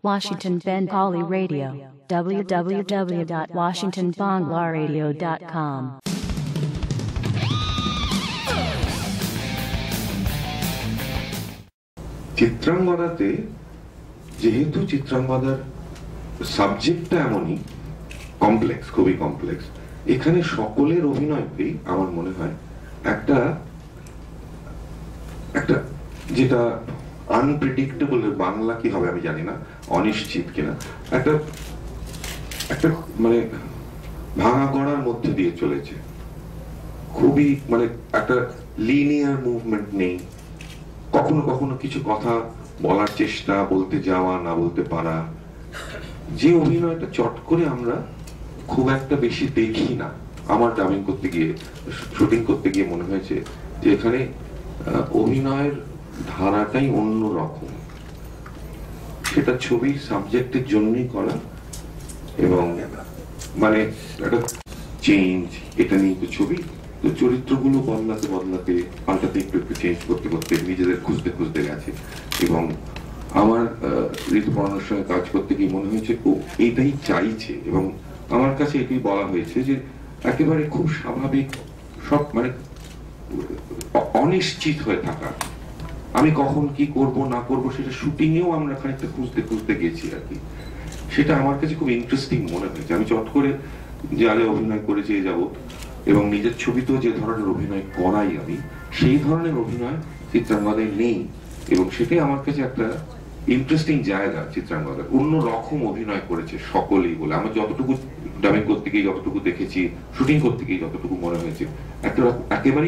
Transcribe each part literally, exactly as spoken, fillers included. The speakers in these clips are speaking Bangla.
Washington Bengali Radio, w w w dot washington bangla radio dot com. চিত্রাঙ্গদাতে যেহেতু চিত্রাঙ্গদার সাবজেক্টটা এমনই কমপ্লেক্স, খুবই কমপ্লেক্স, এখানে সকলের অভিনয়কেই আমার মনে হয় একটা একটা যেটা আনপ্রেডিক্টেবল, বাংলা কি হবে আমি জানি না, অনিশ্চিত কিনা, একটা একটা মানে ভাঙা গড়ার মধ্যে দিয়ে চলেছে। খুবই মানে একটা লিনিয়ার মুভমেন্ট নেই, কখনো কখনো কিছু কথা বলার চেষ্টা, বলতে যাওয়া, না বলতে পারা। যে অভিনয়টা চট করে আমরা খুব একটা বেশি দেখি না, আমার ডাবিং করতে গিয়ে, শুটিং করতে গিয়ে মনে হয়েছে যে এখানে অভিনয়ের ধারাটাই অন্য রকম, সেটা ছবির সাবজেক্টের জন্যই করা, এবং মানে একটা চেঞ্জ, এটা নিয়ে তো ছবি, তো চরিত্রগুলো বদলাতে বদলাতে পাল্টাতে একটু একটু চেঞ্জ করতে করতে নিজেদের খুঁজতে খুঁজতে গেছে। এবং আমার ঋতুপর্ণর সঙ্গে কাজ করতে গিয়ে মনে হয়েছে ও এইটাই চাইছে, এবং আমার কাছে এটাই বলা হয়েছে যে একেবারে খুব স্বাভাবিক, সব মানে অনিশ্চিত হয়ে থাকা, আমি কখন কি করব না করব সেটা শুটিংয়েও আমরা খানিকটা খুঁজতে খুঁজতে গেছি আর কি। সেটা আমার কাছে খুব ইন্টারেস্টিং মনে হয়েছে। আমি চট করে যে আগে অভিনয় করে চেয়ে যাব, এবং নিজের ছবিতেও যে ধরনের অভিনয় করাই আমি, সেই ধরনের অভিনয় চিত্রাঙ্গদায় নেই, এবং সেটাই আমার কাছে একটা ইন্টারেস্টিং জায়গা। চিত্রাঙ্গদা অন্য রকম অভিনয় করেছে সকলেই বলে আমার যতটুকু ডাবিং করতে গিয়ে যতটুকু দেখেছি, শুটিং করতে গিয়ে যতটুকু মনে হয়েছে, একটা একেবারেই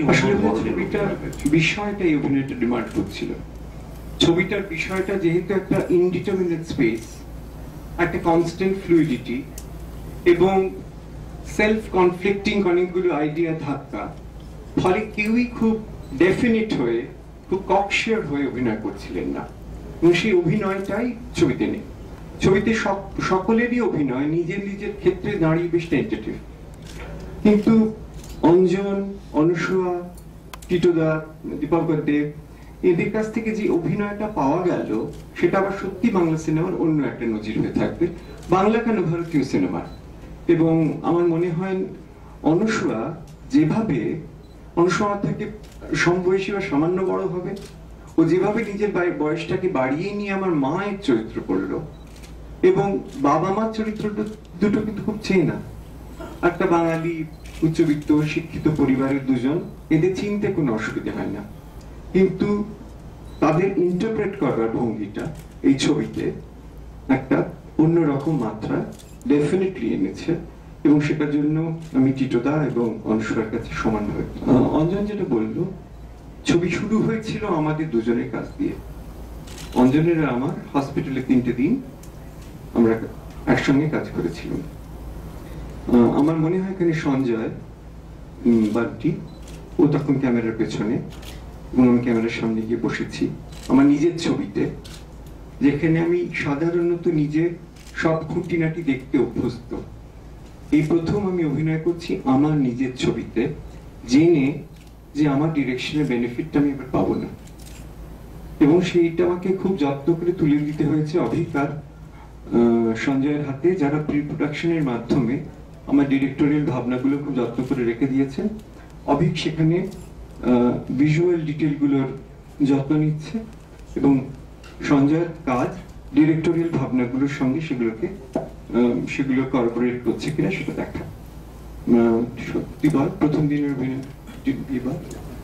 বিষয়টা এই অভিনয়টা ডিমান্ড করছিল। ছবিটার বিষয়টা যেহেতু একটা ইনডিটারমিনেট স্পেস, একটা কনস্ট্যান্ট ফ্লুইডিটি এবং সেলফ কনফ্লিক্টিং অনেকগুলো আইডিয়া থাকা, ফলে কেউই খুব ডেফিনিট হয়ে, খুব ককশিয়ার হয়ে অভিনয় করছিলেন না, এবং সেই অভিনয়টাই ছবিতে নেই। ছবিতে সকলেরই অভিনয় নিজের নিজের ক্ষেত্রে দাঁড়িয়ে বেশ টেন্টেটিভ, কিন্তু অঞ্জন, অনুসুয়া, টিটোদা, দীপঙ্কর দেব, এদের কাছ থেকে যে অভিনয়টা পাওয়া গেল সেটা আবার সত্যি বাংলা সিনেমার অন্য একটা নজির হয়ে থাকবে, বাংলা কেন ভারতীয় সিনেমার। এবং আমার মনে হয় অনুসুয়া যেভাবে, অনুসুয়া থেকে সমবয়সী বা সামান্য বড় হবে, ও যেভাবে নিজের বয়সটাকে বাড়িয়ে নিয়ে আমার মায়ের চরিত্র করলো, এবং বাবা মার চরিত্র দুটো কিন্তু খুব চেনা, একটা বাঙালি উচ্চবিত্ত শিক্ষিত পরিবারের দুজন, এদের চিনতে কোনো অসুবিধা হয় না, কিন্তু তাদের ইন্টারপ্রেট করার ভঙ্গিটা এই ছবিতে একটা অন্যরকম মাত্রা ডেফিনেটলি এনেছে, এবং সেটার জন্য আমি টিটোদা এবং অনুসুয়ার কাছে সমানভাবে। অঞ্জন যেটা বললো, ছবি শুরু হয়েছিল আমাদের দুজনের কাছ দিয়ে। অঞ্জনের আমার হসপিটালে তিনটে দিন আমরা একসঙ্গে কাজ করেছিলাম। আমার মনে হয় এখানে সঞ্জয় বান্টি, ও তখন ক্যামেরার পেছনে, এবং আমি ক্যামেরার সামনে গিয়ে বসেছি আমার নিজের ছবিতে, যেখানে আমি সাধারণত নিজে সব খুঁটিনাটি দেখতে অভ্যস্ত। এই প্রথম আমি অভিনয় করছি আমার নিজের ছবিতে, জেনে যে আমার ডিরেকশনের বেনিফিটটা আমি এবার পাবো না, এবং সেইটা আমাকে খুব যত্ন করে তুলে দিতে হয়েছে অভিকার সঞ্জয়ের হাতে, যারা প্রি প্রোডাকশনের মাধ্যমে আমার ডিরেক্টোরিয়াল ভাবনাগুলো খুব যত্ন করে রেখে দিয়েছেন। অভিক সেখানে ভিজুয়াল ডিটেলগুলোর যত্ন নিচ্ছে, এবং সঞ্জয়ের কাজ ডিরেক্টোরিয়াল ভাবনাগুলোর সঙ্গে সেগুলোকে সেগুলো কর্পোরেট করছে কিনা সেটা দেখা। সত্যি বল, প্রথম দিনের অভিনয়